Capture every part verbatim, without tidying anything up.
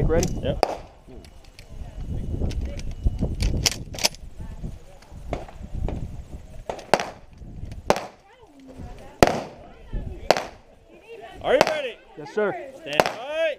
Tank ready? Yep. Are you ready? Yes, sir. Stand by.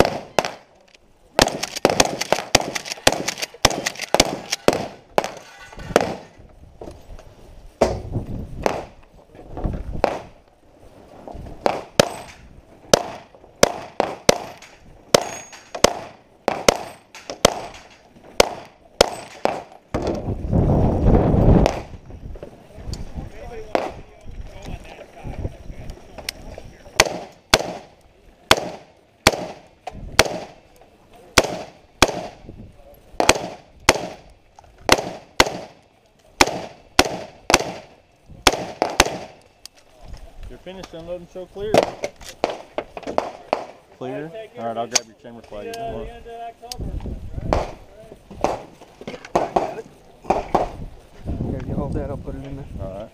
You're finished, unload and show clear. Clear? Alright, I'll grab your chamber flag. Here, you hold that, I'll put it in there. Alright.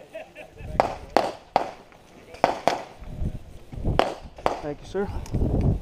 Thank you, sir.